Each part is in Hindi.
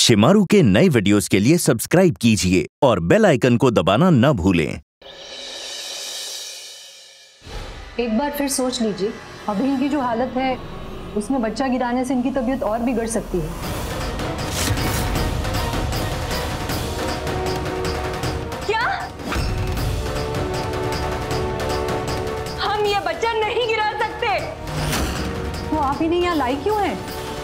शिमारू के नए वीडियोस के लिए सब्सक्राइब कीजिए और बेल आइकन को दबाना न भूलें। एक बार फिर सोच लीजिए, अभी इनकी जो हालत है उसमें बच्चा गिराने से इनकी तबीयत और बिगड़ सकती है। क्या? हम ये बच्चा नहीं गिरा सकते। तो आप इन्हें यहाँ लाई क्यों हैं?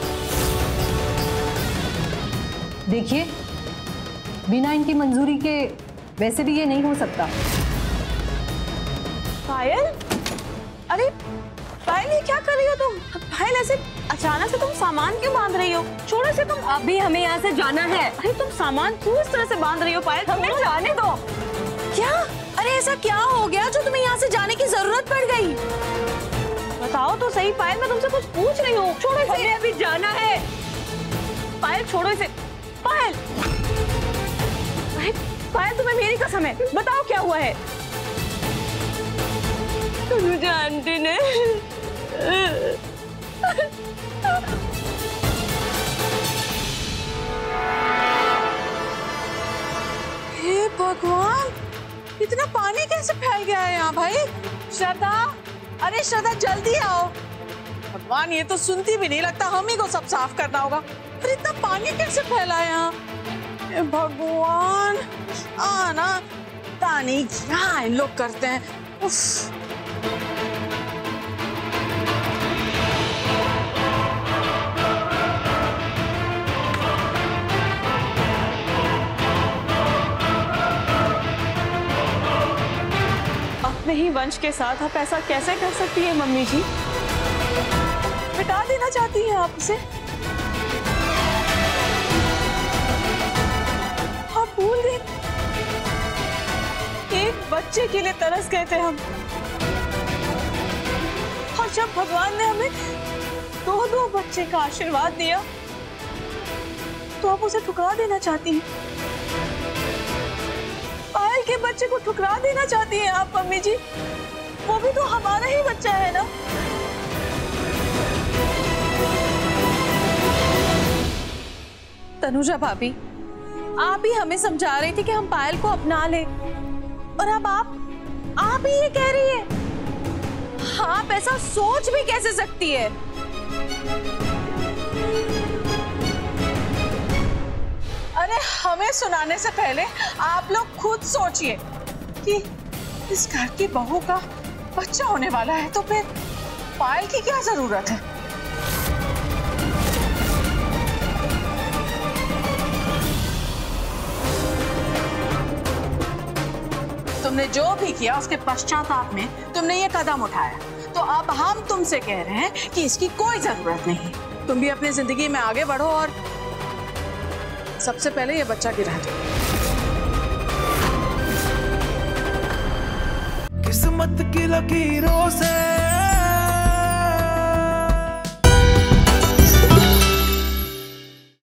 देखिए, बिना इनकी मंजूरी के वैसे भी ये नहीं हो सकता। पायल, अरे पायल ये क्या कर रही हो तुम? पायल ऐसे अचानक से तुम सामान क्यों बांध रही हो? छोड़ो इसे तुम। अभी हमें यहाँ से जाना है। अरे तुम सामान क्यों इस तरह से बांध रही हो पायल? हमें जाने दो। क्या? अरे ऐसा क्या हो गया जो तुम्हें यहाँ से जाने की जरूरत पड़ गई? बताओ तो सही पायल, मैं तुमसे कुछ पूछ रही हूँ। छोड़ो इसे। हमें अभी जाना है। पायल छोड़ो इसे। पायल, पायल तुम्हें मेरी कसम है, बताओ क्या हुआ है? मुझे आंटी ने हे भगवान, इतना पानी कैसे फैल गया है यहाँ भाई? श्रद्धा, अरे श्रद्धा जल्दी आओ। भगवान, ये तो सुनती भी नहीं, लगता हम ही को सब साफ करना होगा। पर इतना पानी कैसे फैला है यहाँ? भगवान, आना तानी क्या इन लोग करते हैं। उफ। अपने ही वंश के साथ आप ऐसा कैसे कर सकती है मम्मी जी? मिटा देना चाहती हैं आप उसे? आप भूल गए, एक बच्चे के लिए तरस गए थे हम, और जब भगवान ने हमें दो बच्चे का आशीर्वाद दिया तो आप उसे ठुकरा देना चाहती हैं। पायल के बच्चे को ठुकरा देना चाहती हैं आप मम्मी जी? वो भी तो हमारा ही बच्चा है ना। तनुजा भाभी, आप ही हमें समझा रही थी कि हम पायल को अपना ले, और अब आप ही ये कह रही है? आप ऐसा सोच भी कैसे सकती है? अरे हमें सुनाने से पहले आप लोग खुद सोचिए कि इस घर की बहू का बच्चा होने वाला है, तो फिर पायल की क्या जरूरत है? तुमने जो भी किया उसके पश्चाताप में तुमने ये कदम उठाया, तो अब हम तुमसे कह रहे हैं कि इसकी कोई जरूरत नहीं। तुम भी अपनी जिंदगी में आगे बढ़ो और सबसे पहले ये बच्चा गिरा दो। किस्मत की लकीरों से